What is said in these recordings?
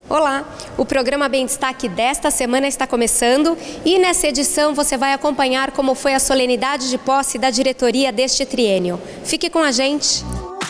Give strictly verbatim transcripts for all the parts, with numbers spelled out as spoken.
Olá, o programa Bem Destaque desta semana está começando e nessa edição você vai acompanhar como foi a solenidade de posse da diretoria deste triênio. Fique com a gente!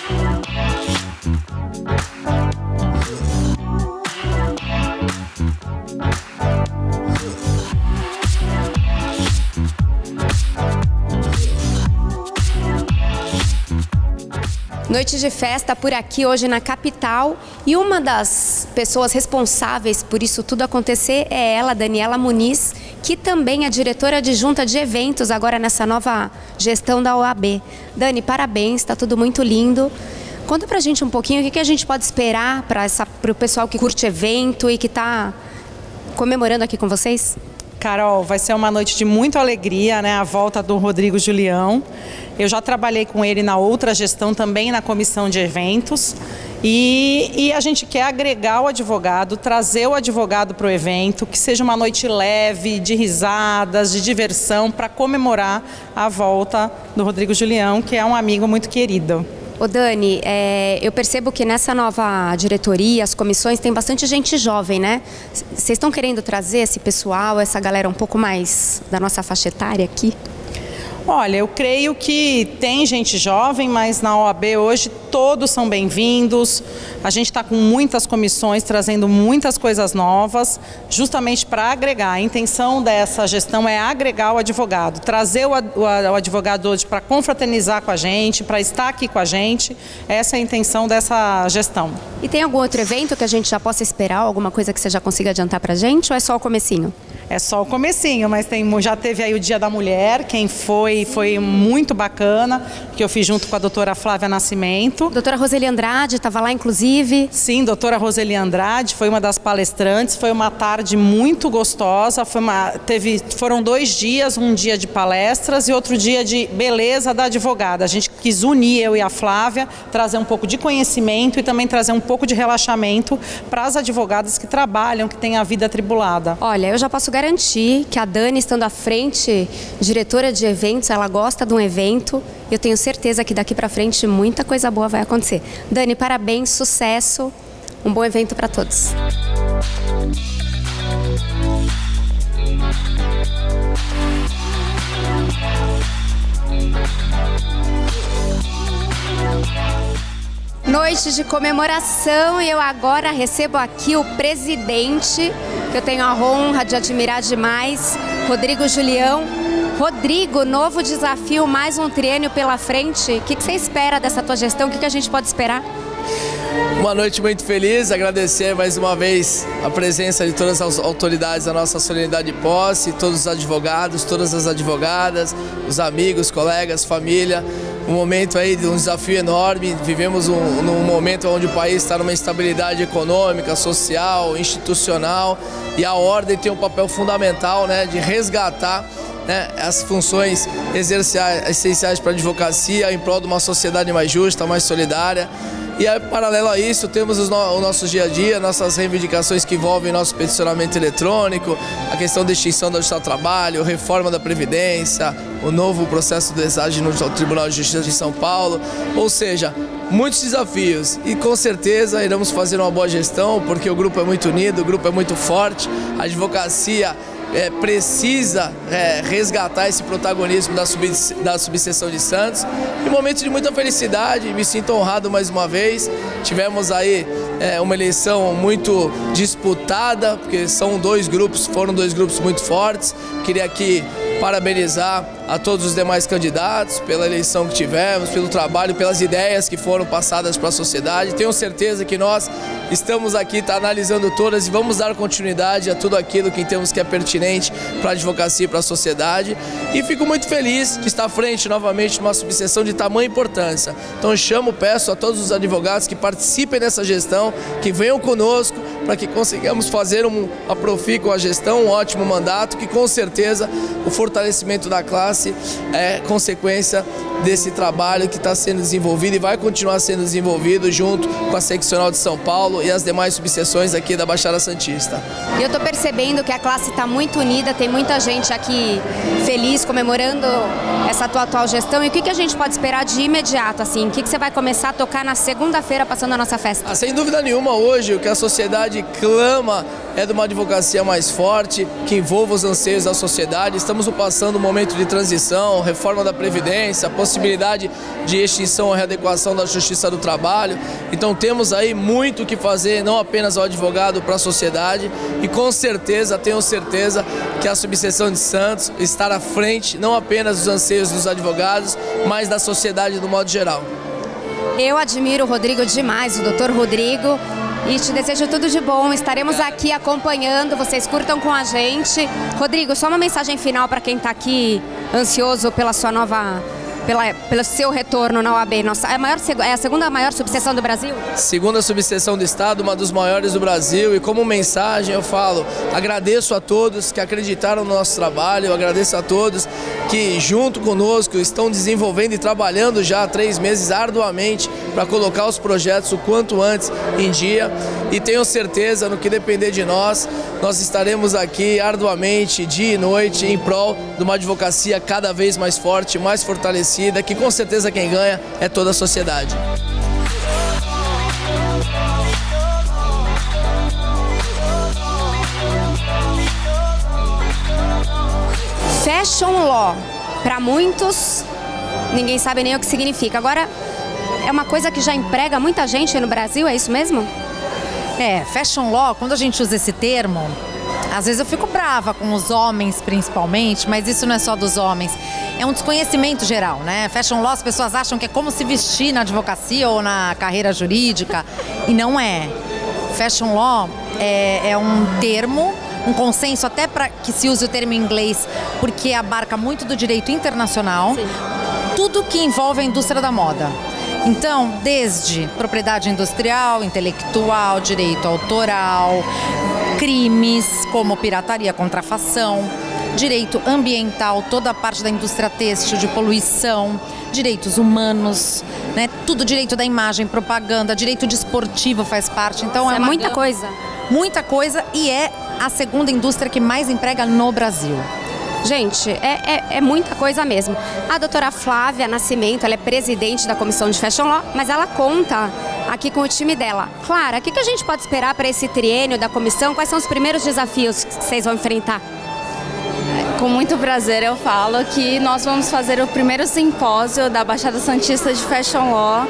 Noite de festa por aqui hoje na capital e uma das pessoas responsáveis por isso tudo acontecer é ela, Daniela Muniz, que também é diretora adjunta de eventos agora nessa nova gestão da O A B. Dani, parabéns, está tudo muito lindo. Conta pra gente um pouquinho o que, que a gente pode esperar para o pessoal que curte evento e que está comemorando aqui com vocês. Carol, vai ser uma noite de muita alegria, né? A volta do Rodrigo Julião. Eu já trabalhei com ele na outra gestão, também na comissão de eventos. E, e a gente quer agregar o advogado, trazer o advogado para o evento, que seja uma noite leve, de risadas, de diversão, para comemorar a volta do Rodrigo Julião, que é um amigo muito querido. Ô Dani, é, eu percebo que nessa nova diretoria, as comissões, tem bastante gente jovem, né? Vocês estão querendo trazer esse pessoal, essa galera um pouco mais da nossa faixa etária aqui? Olha, eu creio que tem gente jovem, mas na O A B hoje todos são bem-vindos. A gente está com muitas comissões trazendo muitas coisas novas, justamente para agregar. A intenção dessa gestão é agregar o advogado, trazer o, o, o advogado hoje para confraternizar com a gente, para estar aqui com a gente. Essa é a intenção dessa gestão. E tem algum outro evento que a gente já possa esperar, alguma coisa que você já consiga adiantar para a gente, ou é só o comecinho? É só o comecinho, mas tem, já teve aí o Dia da Mulher, quem foi, foi muito bacana, que eu fiz junto com a doutora Flávia Nascimento. Doutora Roseli Andrade estava lá, inclusive. Sim, doutora Roseli Andrade foi uma das palestrantes, foi uma tarde muito gostosa, foi uma, teve, foram dois dias, um dia de palestras e outro dia de beleza da advogada. A gente quis unir, eu e a Flávia, trazer um pouco de conhecimento e também trazer um pouco de relaxamento para as advogadas que trabalham, que têm a vida atribulada. Olha, eu já posso garantir que a Dani, estando à frente, diretora de eventos, ela gosta de um evento. Eu tenho certeza que daqui para frente muita coisa boa vai acontecer. Dani, parabéns, sucesso, um bom evento para todos. Noite de comemoração e eu agora recebo aqui o presidente, que eu tenho a honra de admirar demais, Rodrigo Julião. Rodrigo, novo desafio, mais um triênio pela frente. O que, que você espera dessa tua gestão? O que, que a gente pode esperar? Uma noite muito feliz, agradecer mais uma vez a presença de todas as autoridades da nossa solenidade de posse, todos os advogados, todas as advogadas, os amigos, colegas, família. Um momento aí de um desafio enorme, vivemos um, num momento onde o país está numa instabilidade econômica, social, institucional e a ordem tem um papel fundamental, né, de resgatar, né, as funções essenciais para a advocacia em prol de uma sociedade mais justa, mais solidária. E aí, paralelo a isso, temos os no, o nosso dia a dia, nossas reivindicações que envolvem nosso peticionamento eletrônico, a questão da extinção do Estado do Trabalho, reforma da Previdência, o novo processo de deságio no Tribunal de Justiça de São Paulo. Ou seja, muitos desafios e com certeza iremos fazer uma boa gestão, porque o grupo é muito unido, o grupo é muito forte, a advocacia É, precisa é, resgatar esse protagonismo da, sub, da subseção de Santos. Em um momento de muita felicidade, me sinto honrado mais uma vez. Tivemos aí é, uma eleição muito disputada, porque são dois grupos, foram dois grupos muito fortes. Queria aqui parabenizar a todos os demais candidatos pela eleição que tivemos, pelo trabalho, pelas ideias que foram passadas para a sociedade. Tenho certeza que nós estamos aqui, tá, analisando todas e vamos dar continuidade a tudo aquilo que temos que é pertinente para a advocacia e para a sociedade. E fico muito feliz de estar à frente novamente de uma subseção de tamanha importância. Então chamo, peço a todos os advogados que participem dessa gestão, que venham conosco para que consigamos fazer um, uma profícua gestão, um ótimo mandato, que com certeza o fortalecimento da classe é consequência desse trabalho que está sendo desenvolvido e vai continuar sendo desenvolvido junto com a seccional de São Paulo e as demais subseções aqui da Baixada Santista. Eu estou percebendo que a classe está muito unida, tem muita gente aqui feliz, comemorando essa tua atual gestão. E o que, que a gente pode esperar de imediato, assim? O que, que você vai começar a tocar na segunda-feira, passando a nossa festa? Ah, sem dúvida nenhuma, hoje o que a sociedade sociedade clama é de uma advocacia mais forte, que envolva os anseios da sociedade. Estamos passando um momento de transição, reforma da Previdência, possibilidade de extinção ou readequação da Justiça do Trabalho. Então temos aí muito o que fazer, não apenas ao advogado, para a sociedade. E com certeza, tenho certeza, que a subseção de Santos estará à frente, não apenas dos anseios dos advogados, mas da sociedade do modo geral. Eu admiro o Rodrigo demais, o doutor Rodrigo. E te desejo tudo de bom, estaremos aqui acompanhando, vocês curtam com a gente. Rodrigo, só uma mensagem final para quem está aqui ansioso pela sua nova, pela, pelo seu retorno na O A B. Nossa, é, a maior, é a segunda maior subseção do Brasil? Segunda subseção do Estado, uma dos maiores do Brasil. E como mensagem eu falo, agradeço a todos que acreditaram no nosso trabalho, eu agradeço a todos que junto conosco estão desenvolvendo e trabalhando já há três meses arduamente para colocar os projetos o quanto antes em dia. E tenho certeza, no que depender de nós, nós estaremos aqui arduamente, dia e noite, em prol de uma advocacia cada vez mais forte, mais fortalecida, que com certeza quem ganha é toda a sociedade. Fashion Law, para muitos, ninguém sabe nem o que significa. Agora, é uma coisa que já emprega muita gente no Brasil, é isso mesmo? É, Fashion Law, quando a gente usa esse termo, às vezes eu fico brava com os homens principalmente, mas isso não é só dos homens, é um desconhecimento geral, né? Fashion Law, as pessoas acham que é como se vestir na advocacia ou na carreira jurídica, e não é. Fashion Law é, é um termo, um consenso até para que se use o termo em inglês, porque abarca muito do direito internacional, sim, tudo que envolve a indústria da moda. Então, desde propriedade industrial, intelectual, direito autoral, crimes como pirataria, contrafação, direito ambiental, toda a parte da indústria têxtil, de poluição, direitos humanos, né? Tudo, direito da imagem, propaganda, direito desportivo faz parte. Então, é, é muita coisa. Muita coisa, e é a segunda indústria que mais emprega no Brasil. Gente, é, é, é muita coisa mesmo. A doutora Flávia Nascimento, ela é presidente da Comissão de Fashion Law, mas ela conta aqui com o time dela. Clara, o que, que a gente pode esperar para esse triênio da comissão? Quais são os primeiros desafios que vocês vão enfrentar? Com muito prazer eu falo que nós vamos fazer o primeiro simpósio da Baixada Santista de Fashion Law,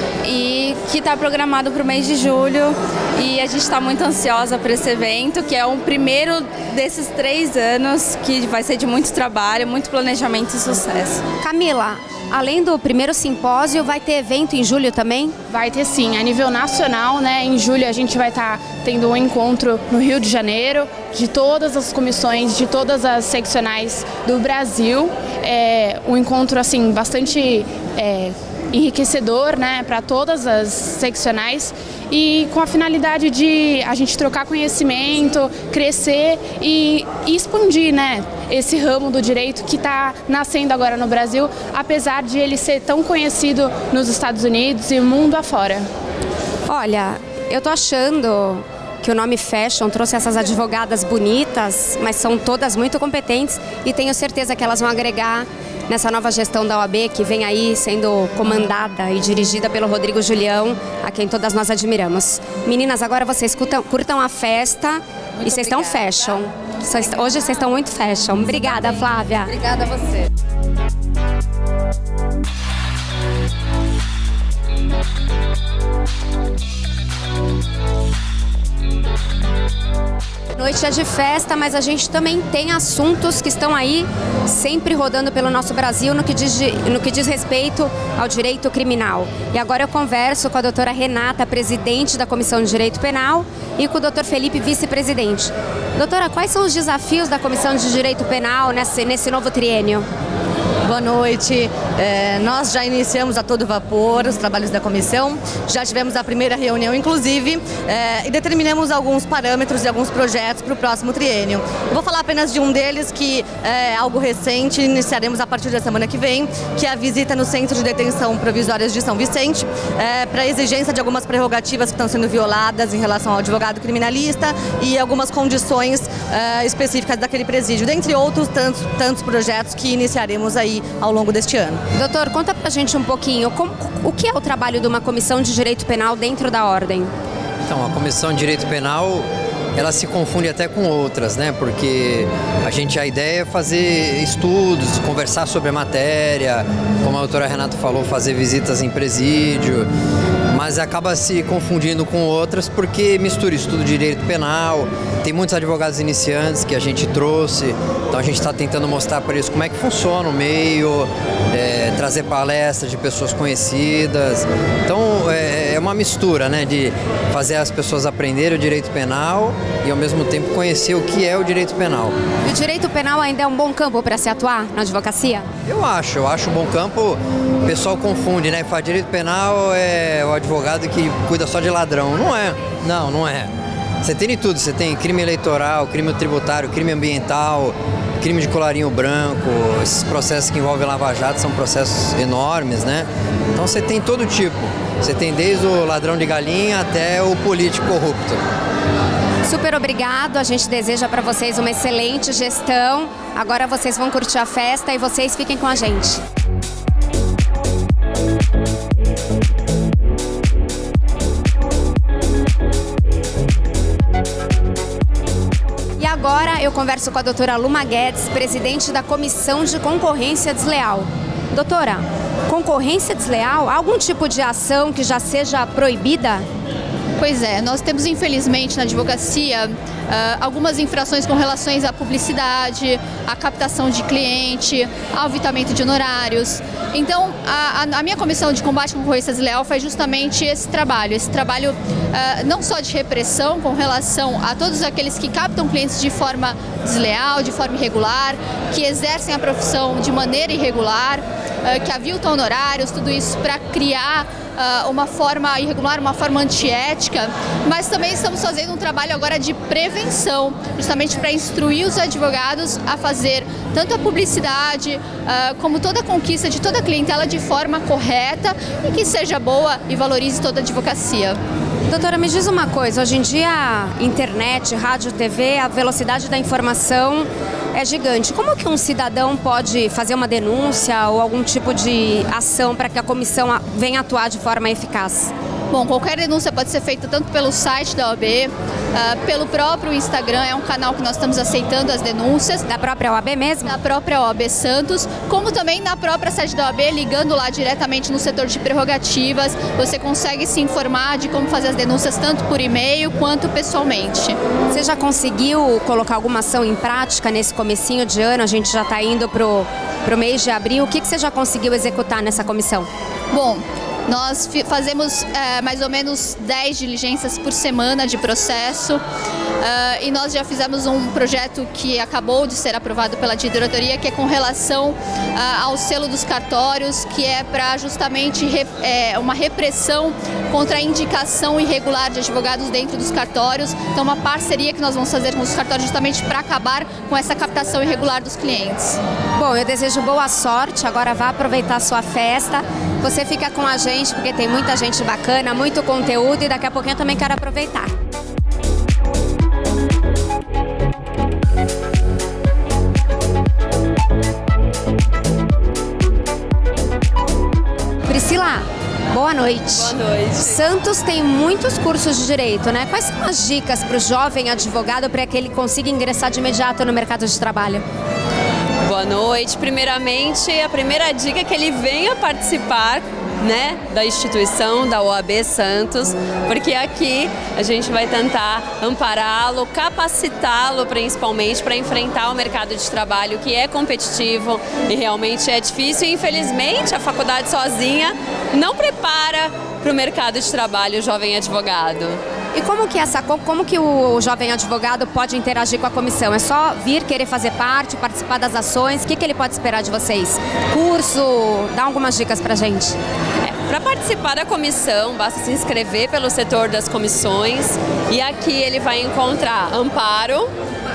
e que está programado para o mês de julho, e a gente está muito ansiosa por esse evento, que é o primeiro desses três anos, que vai ser de muito trabalho, muito planejamento e sucesso. Camila, além do primeiro simpósio, vai ter evento em julho também? Vai ter sim, a nível nacional, né? Em julho a gente vai estar tendo um encontro no Rio de Janeiro, de todas as comissões, de todas as seccionais do Brasil. É um encontro assim bastante é, enriquecedor, né, para todas as seccionais, e com a finalidade de a gente trocar conhecimento, crescer e, e expandir, né, esse ramo do direito que está nascendo agora no Brasil, apesar de ele ser tão conhecido nos Estados Unidos e mundo afora. Olha, eu tô achando que o nome Fashion trouxe essas advogadas bonitas, mas são todas muito competentes, e tenho certeza que elas vão agregar nessa nova gestão da O A B, que vem aí sendo comandada e dirigida pelo Rodrigo Julião, a quem todas nós admiramos. Meninas, agora vocês curtam, curtam a festa, muito e vocês estão fashion. Hoje vocês estão muito fashion. Obrigada, Flávia. Obrigada a você. Noite é de festa, mas a gente também tem assuntos que estão aí sempre rodando pelo nosso Brasil no que diz, no que diz respeito ao direito criminal. E agora eu converso com a doutora Renata, presidente da Comissão de Direito Penal, e com o doutor Felipe, vice-presidente. Doutora, quais são os desafios da Comissão de Direito Penal nesse, nesse novo triênio? Boa noite. É, nós já iniciamos a todo vapor os trabalhos da comissão, já tivemos a primeira reunião, inclusive, é, e determinamos alguns parâmetros e alguns projetos para o próximo triênio. Eu vou falar apenas de um deles, que é algo recente, iniciaremos a partir da semana que vem, que é a visita no Centro de Detenção Provisórias de São Vicente, é, para exigência de algumas prerrogativas que estão sendo violadas em relação ao advogado criminalista e algumas condições é, específicas daquele presídio, dentre outros tantos, tantos projetos que iniciaremos aí ao longo deste ano. Doutor, conta pra gente um pouquinho, como, o que é o trabalho de uma comissão de direito penal dentro da ordem? Então, a Comissão de Direito Penal, ela se confunde até com outras, né? Porque a gente, a ideia é fazer estudos, conversar sobre a matéria, como a doutora Renata falou, fazer visitas em presídio, mas acaba se confundindo com outras porque mistura estudo de direito penal, tem muitos advogados iniciantes que a gente trouxe, então a gente está tentando mostrar para eles como é que funciona o meio, é, trazer palestras de pessoas conhecidas, então é, é uma mistura, né, de fazer as pessoas aprenderem o direito penal e ao mesmo tempo conhecer o que é o direito penal. E o direito penal ainda é um bom campo para se atuar na advocacia? Eu acho, eu acho um bom campo. O pessoal confunde, né? Fala direito penal é o advogado que cuida só de ladrão. Não é, não, não é. Você tem de tudo, você tem crime eleitoral, crime tributário, crime ambiental, crime de colarinho branco, esses processos que envolvem lava-jato são processos enormes, né? Então você tem todo tipo. Você tem desde o ladrão de galinha até o político corrupto. Super obrigado, a gente deseja para vocês uma excelente gestão. Agora vocês vão curtir a festa e vocês fiquem com a gente. E agora eu converso com a doutora Luma Guedes, presidente da Comissão de Concorrência Desleal. Doutora, concorrência desleal, algum tipo de ação que já seja proibida? Pois é, nós temos infelizmente na advocacia uh, algumas infrações com relações à publicidade, à captação de cliente, ao evitamento de honorários. Então, a, a minha comissão de combate à concorrência desleal faz justamente esse trabalho, esse trabalho uh, não só de repressão com relação a todos aqueles que captam clientes de forma desleal, de forma irregular, que exercem a profissão de maneira irregular, uh, que aviltam honorários, tudo isso para criar Uh, uma forma irregular, uma forma antiética, mas também estamos fazendo um trabalho agora de prevenção, justamente para instruir os advogados a fazer tanto a publicidade uh, como toda a conquista de toda a clientela de forma correta e que seja boa e valorize toda a advocacia. Doutora, me diz uma coisa, hoje em dia, internet, rádio, T V, a velocidade da informação é gigante. Como que um cidadão pode fazer uma denúncia ou algum tipo de ação para que a comissão venha atuar de forma eficaz? Bom, qualquer denúncia pode ser feita tanto pelo site da O A B, uh, pelo próprio Instagram, é um canal que nós estamos aceitando as denúncias. Da própria O A B mesmo? Da própria O A B Santos, como também na própria sede da O A B, ligando lá diretamente no setor de prerrogativas, você consegue se informar de como fazer as denúncias tanto por e-mail quanto pessoalmente. Você já conseguiu colocar alguma ação em prática nesse comecinho de ano? A gente já está indo para o mês de abril. O que, que você já conseguiu executar nessa comissão? Bom, nós fazemos é, mais ou menos dez diligências por semana de processo uh, e nós já fizemos um projeto que acabou de ser aprovado pela diretoria, que é com relação uh, ao selo dos cartórios, que é para justamente re, é, uma repressão contra a indicação irregular de advogados dentro dos cartórios. Então, uma parceria que nós vamos fazer com os cartórios justamente para acabar com essa captação irregular dos clientes. Bom, eu desejo boa sorte, agora vá aproveitar a sua festa. Você fica com a gente porque tem muita gente bacana, muito conteúdo e daqui a pouquinho eu também quero aproveitar. Priscila, boa noite. Boa noite. Santos tem muitos cursos de direito, né? Quais são as dicas para o jovem advogado para que ele consiga ingressar de imediato no mercado de trabalho? Boa noite. Primeiramente, a primeira dica é que ele venha participar, né, da instituição da O A B Santos, porque aqui a gente vai tentar ampará-lo, capacitá-lo principalmente para enfrentar o mercado de trabalho que é competitivo e realmente é difícil. E, infelizmente, a faculdade sozinha não prepara para o mercado de trabalho o jovem advogado. E como que, essa, como que o jovem advogado pode interagir com a comissão? É só vir, querer fazer parte, participar das ações? O que, que ele pode esperar de vocês? Curso? Dá algumas dicas pra gente. É, para participar da comissão, basta se inscrever pelo setor das comissões e aqui ele vai encontrar amparo,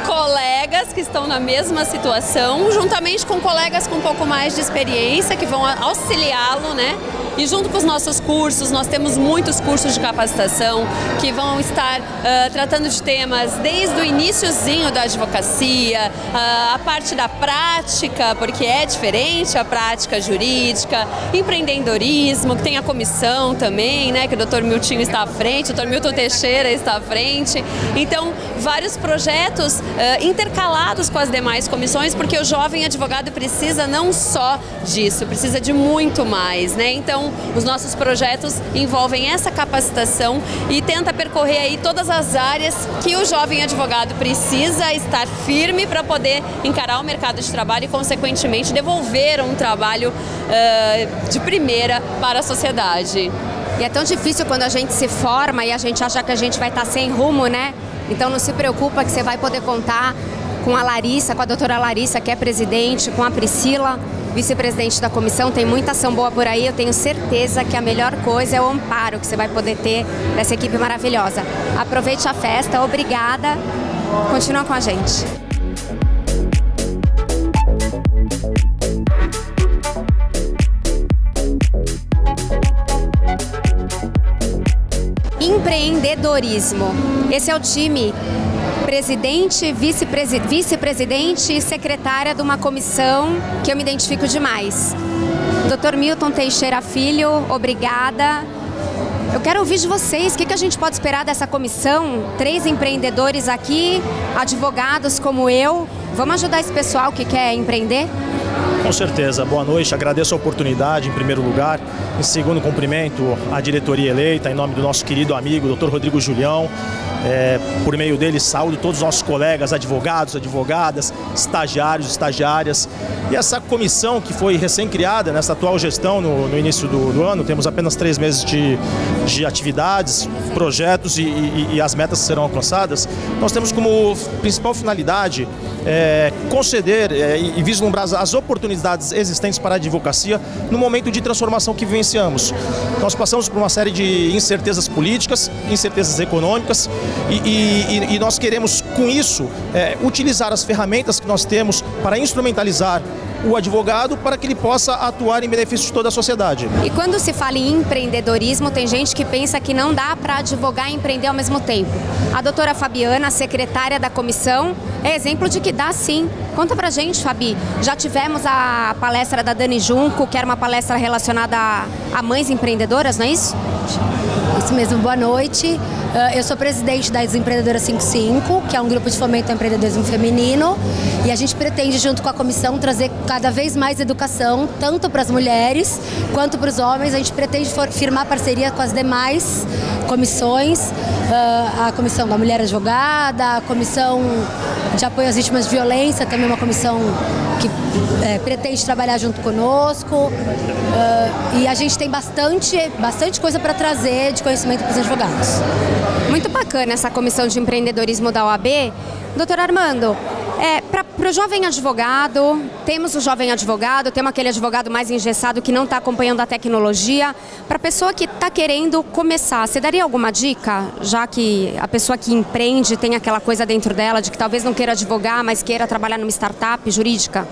colegas que estão na mesma situação, juntamente com colegas com um pouco mais de experiência, que vão auxiliá-lo, né? E junto com os nossos cursos, nós temos muitos cursos de capacitação que vão estar uh, tratando de temas desde o iniciozinho da advocacia, uh, a parte da prática, porque é diferente a prática jurídica, empreendedorismo, que tem a comissão também, né, que o doutor Miltinho está à frente, o doutor Milton Teixeira está à frente. Então, vários projetos uh, intercalados com as demais comissões, porque o jovem advogado precisa não só disso, precisa de muito mais, né? Então, os nossos projetos envolvem essa capacitação e tenta percorrer aí todas as áreas que o jovem advogado precisa estar firme para poder encarar o mercado de trabalho e, consequentemente, devolver um trabalho uh, de primeira para a sociedade. E é tão difícil quando a gente se forma e a gente acha que a gente vai estar sem rumo, né? Então não se preocupa que você vai poder contar com a Larissa, com a doutora Larissa, que é presidente, com a Priscila, vice-presidente da comissão. Tem muita ação boa por aí. Eu tenho certeza que a melhor coisa é o amparo que você vai poder ter dessa equipe maravilhosa. Aproveite a festa, obrigada. Continua com a gente. Empreendedorismo. Esse é o time presidente, vice-presidente e secretária de uma comissão que eu me identifico demais. doutor Milton Teixeira Filho, obrigada. Eu quero ouvir de vocês, o que, que a gente pode esperar dessa comissão? Três empreendedores aqui, advogados como eu. Vamos ajudar esse pessoal que quer empreender? Com certeza. Boa noite, agradeço a oportunidade em primeiro lugar. Em segundo, cumprimento a diretoria eleita, em nome do nosso querido amigo doutor Rodrigo Julião. É, por meio dele, saúdo todos os nossos colegas, advogados, advogadas, estagiários, estagiárias. E essa comissão que foi recém-criada nessa atual gestão no, no início do, do ano, temos apenas três meses de, de atividades, projetos e, e, e as metas serão alcançadas. Nós temos como principal finalidade é, conceder é, e vislumbrar as oportunidades existentes para a advocacia no momento de transformação que vivenciamos. Nós passamos por uma série de incertezas políticas, incertezas econômicas, E, e, e nós queremos, com isso, é, utilizar as ferramentas que nós temos para instrumentalizar o advogado para que ele possa atuar em benefício de toda a sociedade. E quando se fala em empreendedorismo, tem gente que pensa que não dá para advogar e empreender ao mesmo tempo. A doutora Fabiana, secretária da comissão, é exemplo de que dá sim. Conta pra gente, Fabi. Já tivemos a palestra da Dani Junco, que era uma palestra relacionada a, a mães empreendedoras, não é isso? Isso mesmo, boa noite. Eu sou presidente das Empreendedoras cinquenta e cinco, que é um grupo de fomento ao empreendedorismo feminino, e a gente pretende, junto com a comissão, trazer cada vez mais educação, tanto para as mulheres quanto para os homens. A gente pretende firmar parceria com as demais comissões, a Comissão da Mulher Advogada, a Comissão de Apoio às Vítimas de Violência, também uma comissão que é, pretende trabalhar junto conosco, uh, e a gente tem bastante, bastante coisa para trazer de conhecimento para os advogados. Muito bacana essa comissão de empreendedorismo da O A B. Doutor Armando, é, para o jovem advogado, temos o jovem advogado, temos aquele advogado mais engessado que não está acompanhando a tecnologia. Para a pessoa que está querendo começar, você daria alguma dica? Já que a pessoa que empreende tem aquela coisa dentro dela de que talvez não queira advogar, mas queira trabalhar numa startup jurídica?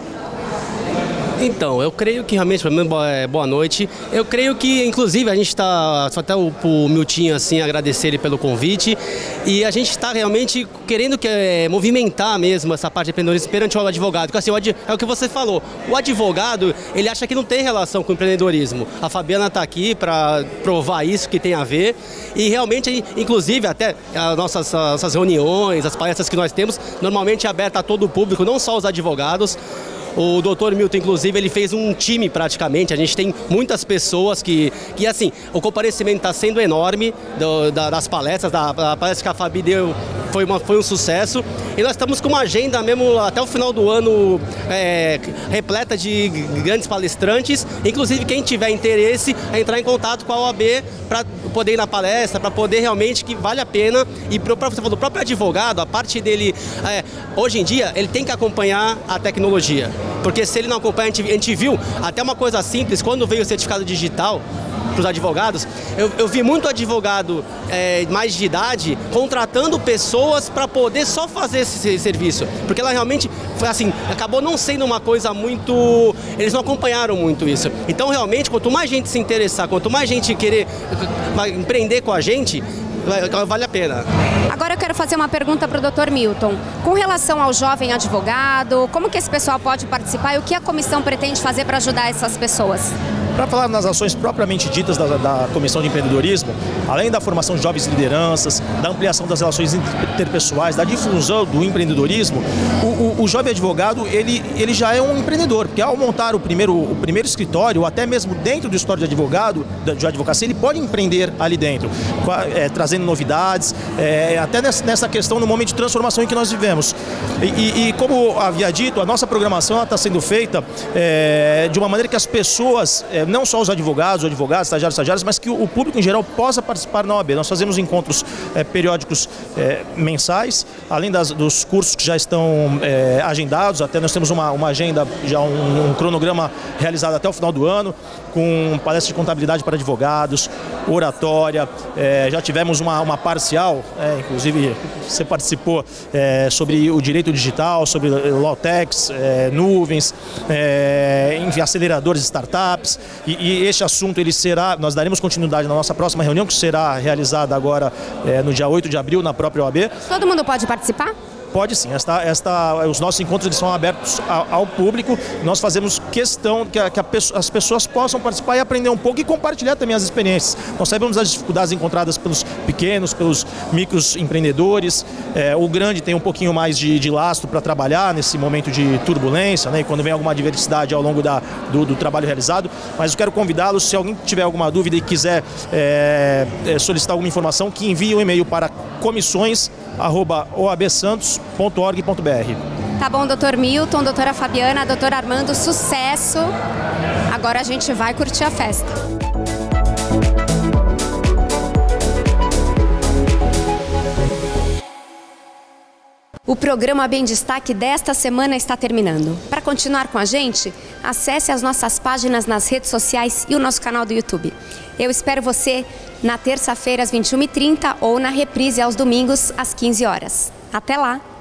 Então, eu creio que realmente, primeiro, boa noite, eu creio que, inclusive, a gente está, só até o, o Miltinho, assim, agradecer ele pelo convite, e a gente está realmente querendo que, é, movimentar mesmo essa parte de empreendedorismo perante o advogado, porque assim, o ad, é o que você falou, o advogado, ele acha que não tem relação com o empreendedorismo. A Fabiana está aqui para provar isso, que tem a ver, e realmente, inclusive, até as nossas, as nossas reuniões, as palestras que nós temos, normalmente é aberta a todo o público, não só os advogados. O doutor Milton, inclusive, ele fez um time praticamente, a gente tem muitas pessoas que, que assim, o comparecimento está sendo enorme do, da, das palestras, da, da palestra que a Fabi deu foi, uma, foi um sucesso, e nós estamos com uma agenda mesmo até o final do ano é, repleta de grandes palestrantes, inclusive quem tiver interesse é entrar em contato com a O A B para poder ir na palestra, para poder realmente que vale a pena, e para o próprio advogado, a parte dele, é, hoje em dia, ele tem que acompanhar a tecnologia. Porque se ele não acompanha, a gente, a gente viu até uma coisa simples, quando veio o certificado digital, os advogados, eu, eu vi muito advogado é, mais de idade contratando pessoas para poder só fazer esse serviço, porque ela realmente foi assim, acabou não sendo uma coisa muito, eles não acompanharam muito isso. Então realmente, quanto mais gente se interessar, quanto mais gente querer empreender com a gente, vale a pena. Agora eu quero fazer uma pergunta para o doutor Milton. Com relação ao jovem advogado, como que esse pessoal pode participar e o que a comissão pretende fazer para ajudar essas pessoas? Para falar nas ações propriamente ditas da, da Comissão de Empreendedorismo, além da formação de jovens lideranças, da ampliação das relações interpessoais, da difusão do empreendedorismo, o, o, o jovem advogado ele, ele já é um empreendedor, porque ao montar o primeiro, o primeiro escritório, ou até mesmo dentro do escritório de advogado, de advocacia, ele pode empreender ali dentro, é, trazendo novidades, é, até nessa, nessa questão no momento de transformação em que nós vivemos. E, e, e como havia dito, a nossa programação está sendo feita é, de uma maneira que as pessoas, é, não só os advogados, os advogados, estagiários, estagiários, mas que o público em geral possa participar na O A B. Nós fazemos encontros é, periódicos é, mensais, além das, dos cursos que já estão é, agendados, até nós temos uma, uma agenda, já um, um cronograma realizado até o final do ano, com palestra de contabilidade para advogados, oratória, é, já tivemos uma, uma parcial, é, inclusive você participou, é, sobre o direito digital, sobre Lawtechs, é, nuvens, é, enfim, aceleradores de startups. E, e este assunto ele será, nós daremos continuidade na nossa próxima reunião, que será realizada agora é, no dia oito de abril, na própria O A B. Todo mundo pode participar? Pode sim, esta, esta, os nossos encontros eles são abertos ao, ao público, nós fazemos questão que, a, que a, as pessoas possam participar e aprender um pouco e compartilhar também as experiências. Nós sabemos as dificuldades encontradas pelos pequenos, pelos micros empreendedores, é, o grande tem um pouquinho mais de, de lastro para trabalhar nesse momento de turbulência, né, e quando vem alguma adversidade ao longo da, do, do trabalho realizado, mas eu quero convidá-los, se alguém tiver alguma dúvida e quiser é, é, solicitar alguma informação, que envie um e-mail para comissões arroba o a b santos ponto org ponto b r. Tá bom, doutor Milton, doutora Fabiana, doutor Armando, sucesso! Agora a gente vai curtir a festa. O programa Bem Destaque desta semana está terminando. Para continuar com a gente, acesse as nossas páginas nas redes sociais e o nosso canal do YouTube. Eu espero você na terça-feira às vinte e uma e trinta ou na reprise aos domingos às quinze horas. Até lá!